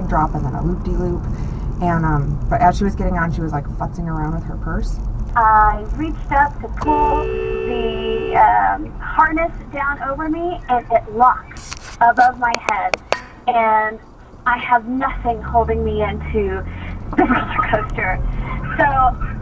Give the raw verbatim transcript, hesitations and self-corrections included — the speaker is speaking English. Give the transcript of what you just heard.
big drop and then a loop-de-loop. And um, but as she was getting on, she was like futzing around with her purse. I reached up to pull the um, harness down over me, and it locked above my head. And I have nothing holding me into the roller coaster. So